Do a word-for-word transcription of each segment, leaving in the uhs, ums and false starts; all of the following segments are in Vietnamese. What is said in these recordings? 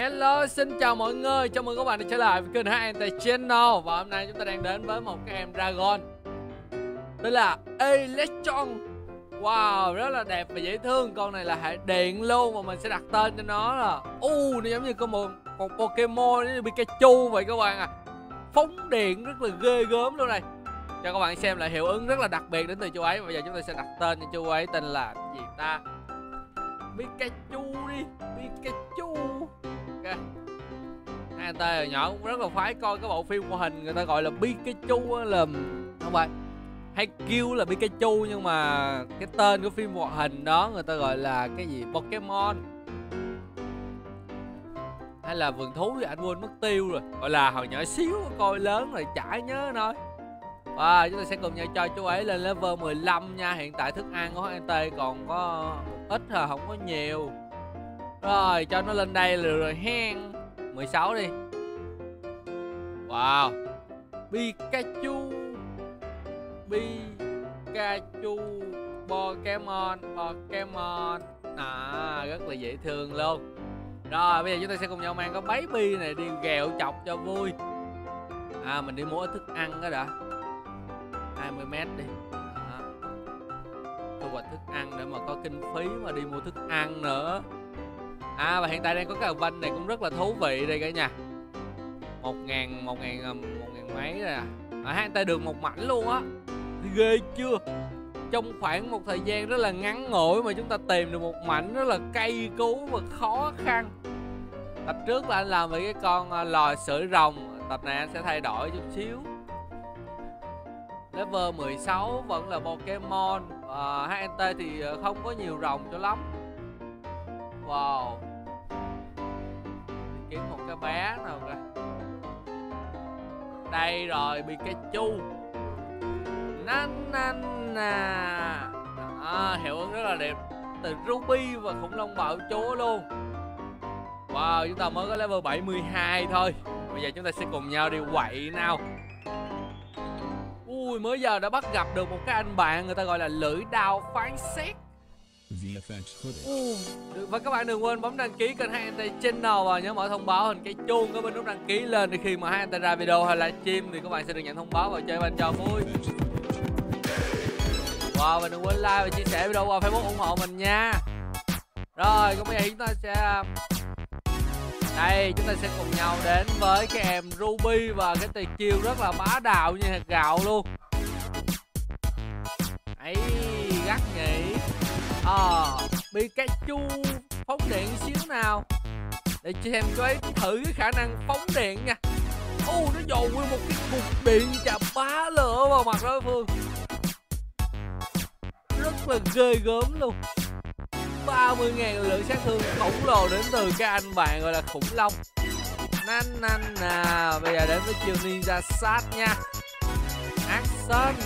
Hello, xin chào mọi người, chào mừng các bạn đã trở lại với kênh hát en tê Channel. Và hôm nay chúng ta đang đến với một cái em Dragon tên là Electron. Wow, rất là đẹp và dễ thương. Con này là hệ điện luôn, và mình sẽ đặt tên cho nó là U, nó giống như có một, một Pokemon như Pikachu vậy các bạn à. Phóng điện rất là ghê gớm luôn này. Cho các bạn xem lại hiệu ứng rất là đặc biệt đến từ chú ấy. Bây giờ chúng ta sẽ đặt tên cho chú ấy tên là gì ta? Pikachu đi, Pikachu. Ok. hát en tê hồi nhỏ cũng rất là khoái coi cái bộ phim hoạt hình người ta gọi là Pikachu là không phải, hay kêu là Pikachu, nhưng mà cái tên của phim hoạt hình đó người ta gọi là cái gì Pokemon hay là vườn thú thì anh quên mất tiêu rồi. Gọi là hồi nhỏ xíu coi lớn rồi chả nhớ nói. Và chúng ta sẽ cùng nhau cho chú ấy lên level mười lăm nha. Hiện tại thức ăn của hát en tê còn có ít à, không có nhiều. Rồi cho nó lên đây là được rồi hen. mười sáu đi. Wow, Pikachu, Pikachu, Pokemon, Pokemon. À, rất là dễ thương luôn. Rồi bây giờ chúng ta sẽ cùng nhau mang cái baby này đi ghẹo chọc cho vui. À, mình đi mua ít thức ăn đó đã, hai mươi mét đi. Đó, thu hoạch thức ăn để mà có kinh phí mà đi mua thức ăn nữa. À, và hiện tại đang có cái event này cũng rất là thú vị đây cả nhà. Một ngàn, một ngàn, một ngàn mấy rồi à. À, hát en tê được một mảnh luôn á. Ghê chưa? Trong khoảng một thời gian rất là ngắn ngủi mà chúng ta tìm được một mảnh rất là cay cú và khó khăn. Tập trước là anh làm với cái con lò sưởi rồng. Tập này anh sẽ thay đổi chút xíu. Level mười sáu vẫn là Pokemon. À, hát en tê thì không có nhiều rồng cho lắm. Wow, kiếm một cái bé nào coi. Đây rồi, Pikachu. Nanana. Đó, hiệu ứng rất là đẹp từ Ruby và khủng long bạo chúa luôn. Wow, chúng ta mới có level bảy mươi hai thôi. Bây giờ chúng ta sẽ cùng nhau đi quậy nào. Ui, mới giờ đã bắt gặp được một cái anh bạn người ta gọi là lưỡi đao phán xét. Uh, và các bạn đừng quên bấm đăng ký kênh hát en tê Channel và nhớ mở thông báo hình cái chuông có bên nút đăng ký lên, để khi mà hát en tê ra video hay livestream thì các bạn sẽ được nhận thông báo và chơi bên cho vui. Wow, và đừng quên like và chia sẻ video qua Facebook ủng hộ mình nha. Rồi, còn bây giờ chúng ta sẽ đây, chúng ta sẽ cùng nhau đến với cái em Ruby và cái tuyệt chiêu rất là bá đạo như hạt gạo luôn. Ấy, gắt nhỉ. À, Pikachu phóng điện xíu nào để xem cho ấy thử cái khả năng phóng điện nha. Ô, nó dồn nguyên một cái cục điện chà bá lửa vào mặt đối phương. Rất là ghê gớm luôn. Ba mươi ngàn lượng sát thương khổng lồ đến từ cái anh bạn gọi là khủng long. Nan nan nà. Bây giờ đến với chiều ninja sát nha. Action.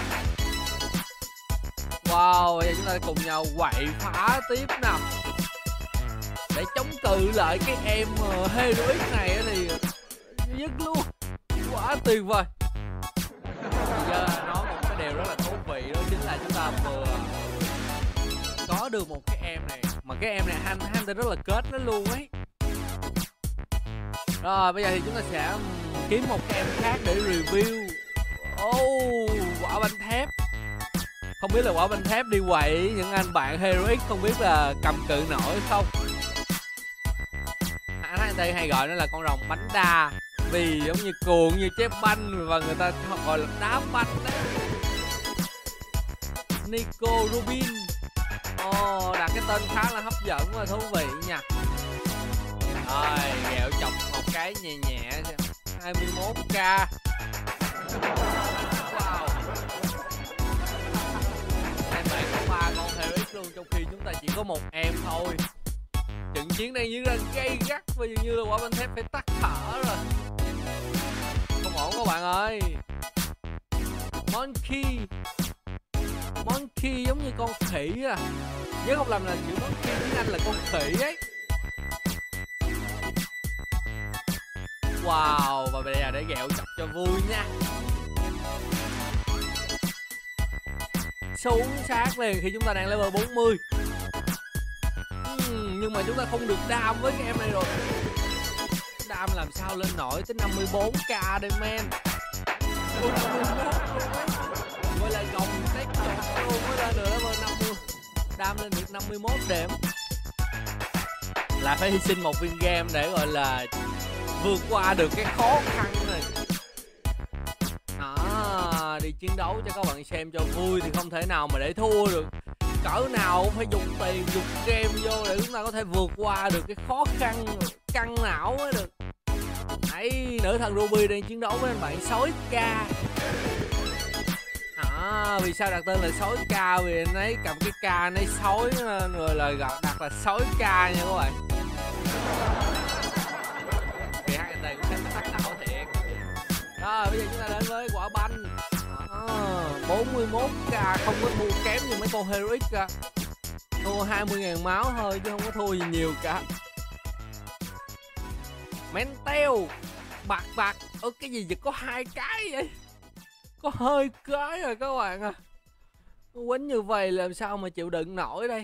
Wow, bây giờ chúng ta cùng nhau quậy phá tiếp nào để chống cự lại cái em Heroic này thì dứt luôn. Quá tuyệt vời. Bây giờ nói một cái điều rất là thú vị, đó chính là chúng ta vừa có được một cái em này, mà cái em này anh anh ta rất là kết nó luôn ấy. Rồi bây giờ thì chúng ta sẽ kiếm một cái em khác để review. Oh, quả banh thép. Không biết là quả banh thép đi quậy những anh bạn Heroic không biết là cầm cự nổi không. Anh hát en tê hay gọi nó là con rồng bánh đa, vì giống như cuộn như trái banh và người ta gọi là đá banh đấy. Nico Rubin. Ồ, oh, đặt cái tên khá là hấp dẫn và thú vị nha. Rồi, ghẹo chọc một cái nhẹ nhẹ hai mươi mốt k. Wow. Hai bạn có ba con Heroic luôn, trong khi chúng ta chỉ có một em thôi. Trận chiến đang diễn ra gay gắt và dường như là quả banh thép phải tắt thở rồi. Không ổn các bạn ơi. Monkey. Monkey giống như con khỉ à. Nhớ không lầm là chữ monkey tiếng Anh là con khỉ ấy. Wow, và bây giờ để ghẹo chọc cho vui nha. Xuống sát liền khi chúng ta đang level bốn mươi. uhm, Nhưng mà chúng ta không được đam với cái em này rồi. Cam làm sao lên nổi tới năm mươi bốn k đây men. Ui, năm mươi mốt luôn ấy. Gọi là gồng tét chột luôn mới lên được level năm mươi. Đam lên được năm mươi mốt điểm. Là phải hy sinh một viên game để gọi là vượt qua được cái khó khăn này. Đó, đi chiến đấu cho các bạn xem cho vui thì không thể nào mà để thua được. Cỡ nào cũng phải dùng tiền, dùng game vô để chúng ta có thể vượt qua được cái khó khăn căng não mới được. Đấy, nữ thần Ruby đang chiến đấu với anh bạn sói ca. À, vì sao đặt tên là sói ca? Vì anh ấy cầm cái ca anh ấy sói rồi là đặt là sói ca nha các bạn. Thì hát anh đây cũng thấy tắc não thiệt. Rồi bây giờ chúng ta đến với quả banh. À, bốn mươi mốt k không có thua kém như mấy con Heroic cả. Thua hai mươi ngàn máu thôi chứ không có thua gì nhiều cả. Mentel bạc bạc. Ơ cái gì vậy, có hai cái vậy? Có hơi cái rồi các bạn à. Nó quýnh như vậy làm sao mà chịu đựng nổi đây.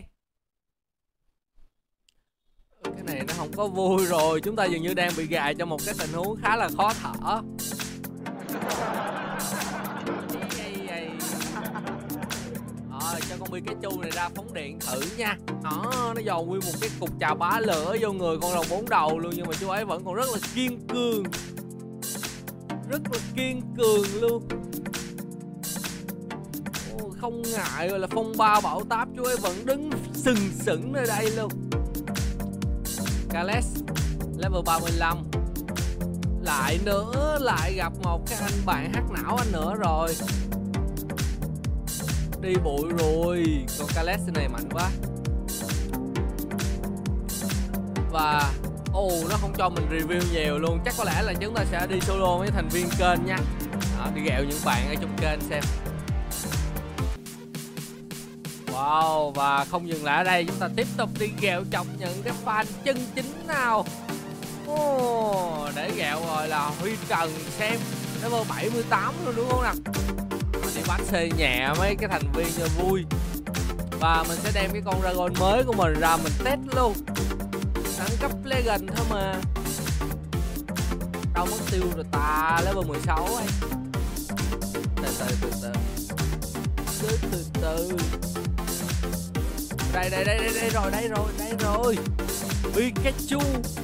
Cái này nó không có vui rồi. Chúng ta dường như đang bị gài cho một cái tình huống khá là khó thở. Rồi cho con Pikachu này ra phóng điện thử nha. Đó, nó dồn nguyên một cái cục trà bá lửa vô người con rồng bốn đầu luôn. Nhưng mà chú ấy vẫn còn rất là kiên cường. Rất là kiên cường luôn. Ồ, không ngại gọi là phong ba bão táp, chú ấy vẫn đứng sừng sững nơi đây luôn. Kales level ba mươi lăm. Lại nữa, lại gặp một cái anh bạn hắc não anh nữa rồi. Đi bụi rồi. Con Kales này mạnh quá. Và ồ, oh, nó không cho mình review nhiều luôn. Chắc có lẽ là chúng ta sẽ đi solo với thành viên kênh nha. Đó, đi ghẹo những bạn ở trong kênh xem. Wow, và không dừng lại ở đây, chúng ta tiếp tục đi ghẹo chọc những cái fan chân chính nào. Oh, để ghẹo rồi là Huy Trần xem. Level bảy mươi tám luôn đúng không nào? Đi bắt xe nhẹ mấy cái thành viên cho vui. Và mình sẽ đem cái con Dragon mới của mình ra mình test luôn. Đẳng cấp Legend thôi mà. Đâu mất tiêu rồi ta. Level mười sáu ấy. Từ từ từ từ Từ từ từ Đây đây đây đây, đây rồi đây rồi đây rồi Pikachu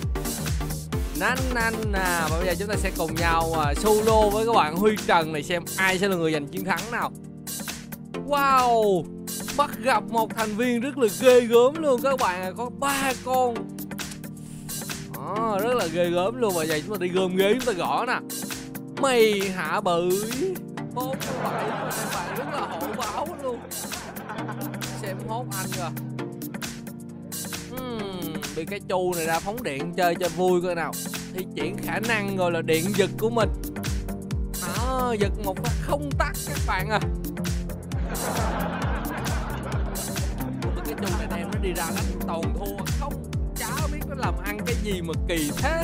Nanana. Và bây giờ chúng ta sẽ cùng nhau uh, solo với các bạn Huy Trần này xem ai sẽ là người giành chiến thắng nào. Wow, bắt gặp một thành viên rất là ghê gớm luôn các bạn à. Có ba con. À, rất là ghê gớm luôn. Và giờ chúng ta đi gom ghế chúng ta gõ nè. Mày hạ bự bốn mươi bảy các bạn, rất là hổ báo luôn. Xem hốt anh rồi. Hmm, Pikachu này ra phóng điện chơi cho vui coi nào. Thi triển khả năng gọi là điện giật của mình. Đó, giật một phát không tắt các bạn à. Pikachu này đem nó đi ra đánh toàn thua. Không, chả biết nó làm ăn cái gì mà kỳ thế.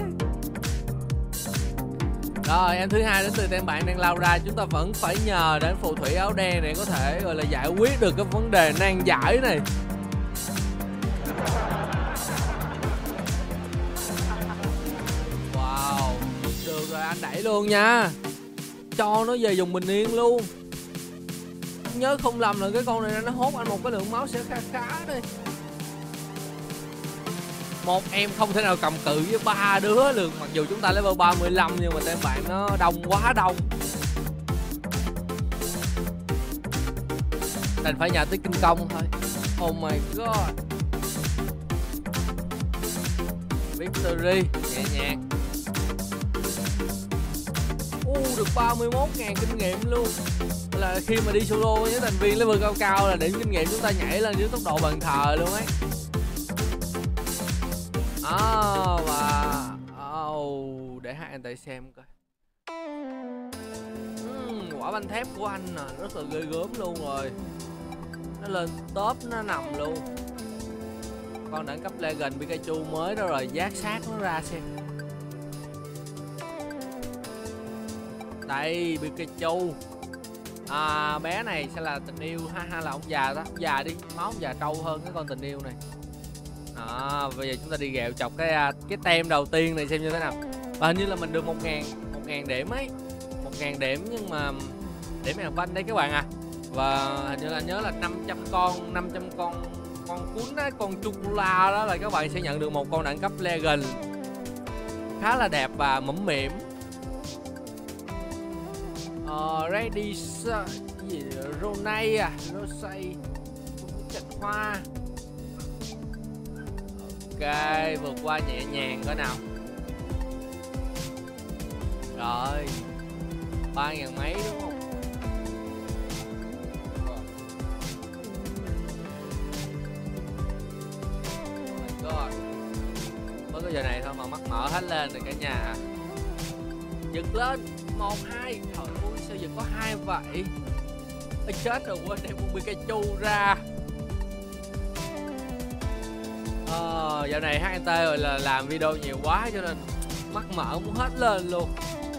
Rồi em thứ hai đến từ tem bạn đang lao ra. Chúng ta vẫn phải nhờ đến phù thủy áo đen để có thể gọi là giải quyết được cái vấn đề nan giải này. Wow, được rồi anh đẩy luôn nha. Cho nó về dùng bình yên luôn. Nhớ không lầm là cái con này nó hốt anh một cái lượng máu sẽ khá khá đây. Một em không thể nào cầm cự với ba đứa được. Mặc dù chúng ta level ba mươi lăm nhưng mà tem bạn nó đông quá đông. Đành phải nhờ tới kinh công thôi. Oh my god. Victory nhẹ nhàng. Uh, được ba mươi mốt ngàn kinh nghiệm luôn. Là khi mà đi solo với thành viên level cao cao là điểm kinh nghiệm chúng ta nhảy lên với tốc độ bàn thờ luôn ấy. À, và oh, để hai anh ta xem coi. uhm, Quả banh thép của anh à, rất là ghê gớm luôn rồi. Nó lên top nó nằm luôn. Con đẳng cấp Legend Pikachu mới đó rồi, giác sát nó ra xem. Đây Pikachu. À, bé này sẽ là tình yêu ha ha, là ông già đó, ông già đi, máu ông già trâu hơn cái con tình yêu này. À, bây giờ chúng ta đi ghẹo chọc cái cái tem đầu tiên này xem như thế nào. Và hình như là mình được một ngàn một ngàn điểm ấy, một ngàn điểm nhưng mà điểm hàng văn đây các bạn à. Và hình như là nhớ là năm trăm con năm trăm con con cuốn á, con chocola đó là các bạn sẽ nhận được một con đẳng cấp Legend khá là đẹp và mẫm mỉm. Ờ, ready gì Ronay à, Rosay cành hoa. Ok, vượt qua nhẹ nhàng coi nào. Rồi ba ngàn mấy đúng không? Oh my God. Mới có giờ này thôi mà mắt mở hết lên rồi cả nhà. Giật lên một hai. Trời ơi sao giờ có hai vậy? Ê, chết rồi, quên đem con Pikachu ra. Ờ, dạo này hát en tê rồi là làm video nhiều quá cho nên mắt mở muốn hết lên luôn.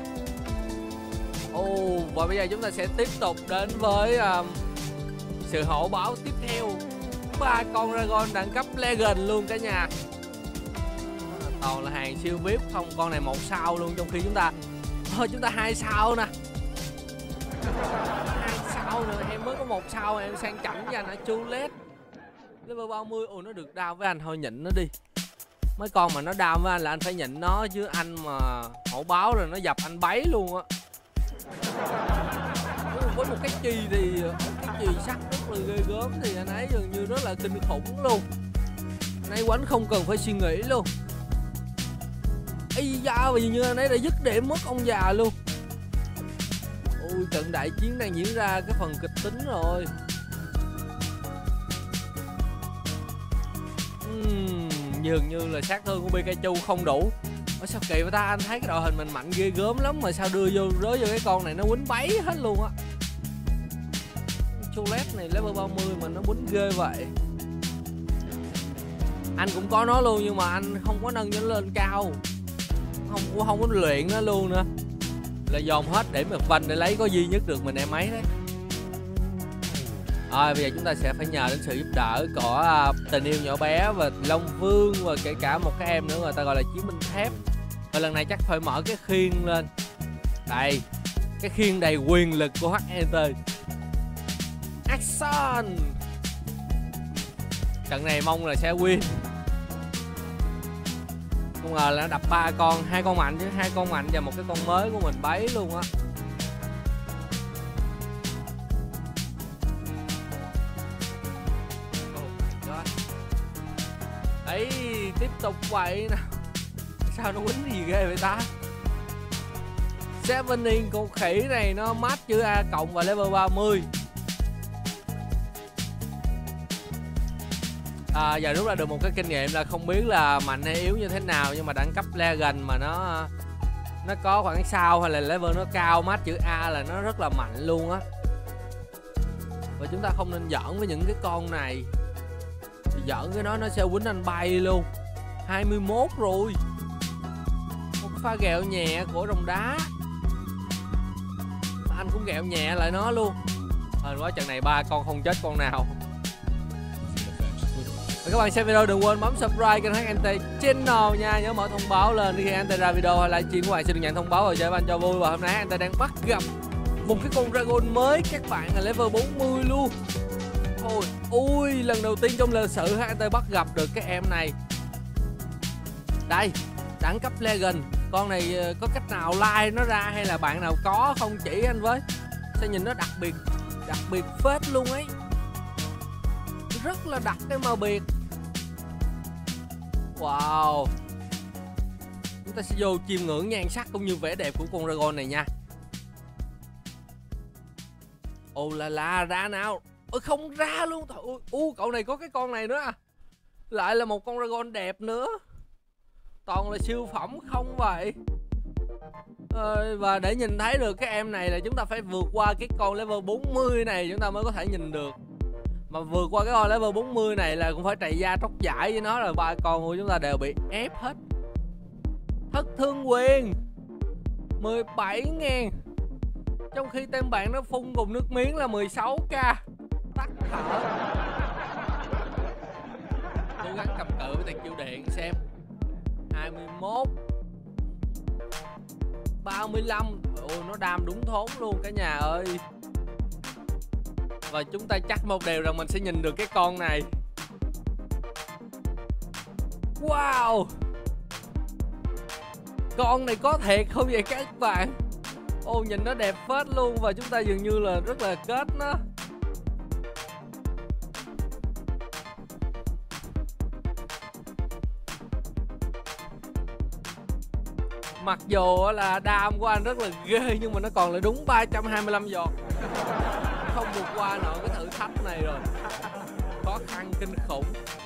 Ồ, oh, và bây giờ chúng ta sẽ tiếp tục đến với um, sự hổ báo tiếp theo. Ba con Dragon đẳng cấp Legend luôn cả nhà. Toàn là hàng siêu vi ai pi, không con này một sao luôn, trong khi chúng ta thôi chúng ta hai sao nè. Hai sao nữa, em mới có một sao em sang chảnh với anh ở Chulet. Level ba mươi, ồ nó được đao với anh thôi nhịn nó đi. Mấy con mà nó đao với anh là anh phải nhịn nó chứ anh mà hổ báo rồi nó dập anh bấy luôn á. Với một cái chì thì cái chì sắt rất là ghê gớm thì anh ấy dường như rất là kinh khủng luôn. Anh ấy quánh không cần phải suy nghĩ luôn. Ây da, vì như anh ấy đã dứt điểm mất ông già luôn. Ui, trận đại chiến đang diễn ra cái phần kịch tính rồi. uhm, Dường như là sát thương của Pikachu không đủ. Ủa sao kỳ vậy ta, anh thấy cái đội hình mình mạnh ghê gớm lắm mà sao đưa vô rớ vô cái con này nó quýnh bấy hết luôn á. Cholet này level ba mươi mà nó quýnh ghê vậy. Anh cũng có nó luôn nhưng mà anh không có nâng nó lên cao, không không có luyện nó luôn nữa, là dồn hết để mật vanh để lấy có duy nhất được mình em ấy đấy. Rồi bây giờ chúng ta sẽ phải nhờ đến sự giúp đỡ của uh, tình yêu nhỏ bé và Long Vương và kể cả một cái em nữa người ta gọi là Chiến binh thép. Và lần này chắc phải mở cái khiên lên. Đây, cái khiên đầy quyền lực của hát en tê. Action. Trận này mong là sẽ win. Không ngờ là nó đập ba con, hai con mạnh chứ, hai con mạnh và một cái con mới của mình bấy luôn á. Đấy, tiếp tục vậy nè. Sao nó quýnh gì ghê vậy ta? Sevening con khỉ này nó match chữ A cộng và level ba mươi. À, giờ rút ra được một cái kinh nghiệm là không biết là mạnh hay yếu như thế nào, nhưng mà đẳng cấp Legend mà nó nó có khoảng sao hay là level nó cao match chữ A là nó rất là mạnh luôn á. Và chúng ta không nên giỡn với những cái con này. Giỡn cái đó nó sẽ quýnh anh bay luôn. Hai mươi mốt rồi. Một cái pha ghẹo nhẹ của rồng đá, anh cũng ghẹo nhẹ lại nó luôn. Hên quá trận này ba con không chết con nào. Và các bạn xem video đừng quên bấm subscribe kênh hát en tê Channel nha. Nhớ mở thông báo lên khi hát en tê ra video hay livestream của bạn sẽ được nhận thông báo rồi chơi với anh cho vui. Và hôm nay hát en tê đang bắt gặp một cái con Dragon mới các bạn, là level bốn mươi luôn. Ôi, ui, lần đầu tiên trong lịch sử hát en tê bắt gặp được cái em này. Đây, đẳng cấp Legend. Con này có cách nào like nó ra hay là bạn nào có không chỉ anh với. Sao nhìn nó đặc biệt, đặc biệt phết luôn ấy. Rất là đặc cái màu biệt. Wow. Chúng ta sẽ vô chiêm ngưỡng nhan sắc cũng như vẻ đẹp của con Dragon này nha. Ô là la, ra nào. Ôi không ra luôn. Ui, uh, cậu này có cái con này nữa à. Lại là một con Dragon đẹp nữa. Toàn là siêu phẩm không vậy. ờ, Và để nhìn thấy được cái em này là chúng ta phải vượt qua cái con level bốn mươi này chúng ta mới có thể nhìn được. Mà vượt qua cái con level bốn mươi này là cũng phải trầy da tróc giải với nó, rồi ba con của chúng ta đều bị ép hết. Thất thương quyền mười bảy ngàn. Trong khi tên bạn nó phun cùng nước miếng là mười sáu k. Tắt thở. Cố gắng cầm cự với tiền chiêu điện xem. Hai mươi mốt. ba mươi lăm. Ôi nó đam đúng thốn luôn cả nhà ơi. Và chúng ta chắc một điều rằng mình sẽ nhìn được cái con này. Wow, con này có thiệt không vậy các bạn? Ô nhìn nó đẹp phết luôn. Và chúng ta dường như là rất là kết nó. Mặc dù là đam của anh rất là ghê, nhưng mà nó còn là đúng ba trăm hai mươi lăm giọt. Không vượt qua nổi cái thử thách này rồi. Khó khăn kinh khủng.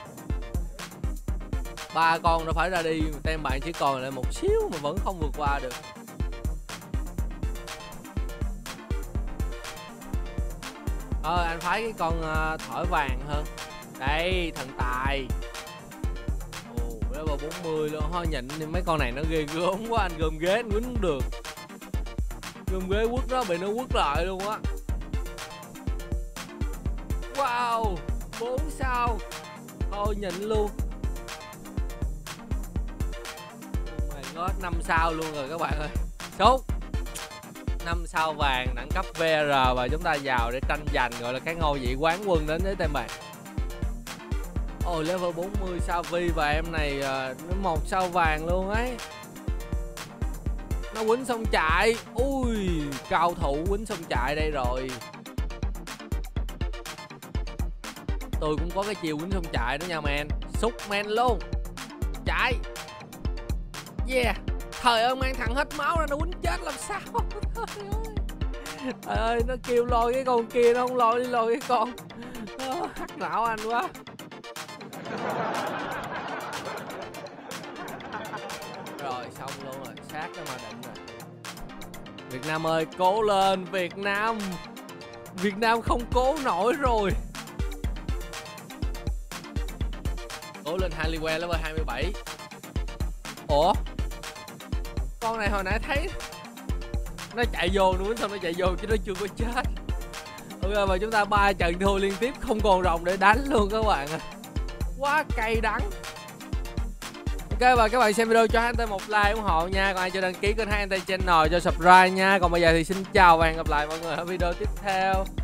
Ba con đã phải ra đi, tem bạn chỉ còn lại một xíu mà vẫn không vượt qua được. Ờ anh phái cái con uh, thỏi vàng hơn. Đây thần tài. Ồ level bốn mươi luôn. Thôi nhịn đi, mấy con này nó ghê gớm quá. Anh gom ghế anh quýnh không được. Gom ghế quất đó bị nó quất lại luôn á. Wow, bốn sao. Thôi nhịn luôn. Oh my god, năm sao luôn rồi các bạn ơi. Sốt. năm sao vàng đẳng cấp vê rờ và chúng ta vào để tranh giành gọi là cái ngôi vị quán quân đến với tem bạn. Ồ oh, level bốn mươi sao vi và em này uh, một sao vàng luôn ấy. Nó quýnh xong chạy. Ui, cao thủ quýnh xong chạy đây rồi. Tôi cũng có cái chiều quýnh xong chạy đó nha man. Xúc man luôn. Chạy. Yeah. Trời ơi mang thằng hết máu ra nó quýnh chết làm sao. Trời ơi nó kêu lôi cái con kia, nó không lôi đi lôi cái con. Hắc não anh quá. Rồi xong luôn rồi, sát cái mà định rồi. Việt Nam ơi cố lên Việt Nam. Việt Nam không cố nổi rồi. Cố lên Halliwell level hai mươi bảy. Ủa con này hồi nãy thấy nó chạy vô nữa, xong nó chạy vô chứ nó chưa có chết. Ok và chúng ta ba trận thua liên tiếp, không còn rồng để đánh luôn các bạn à. Quá cay đắng. Ok và các bạn xem video cho hát tê một like ủng hộ nha. Còn ai chưa đăng ký kênh hát tê Channel cho subscribe nha. Còn bây giờ thì xin chào và hẹn gặp lại mọi người ở video tiếp theo.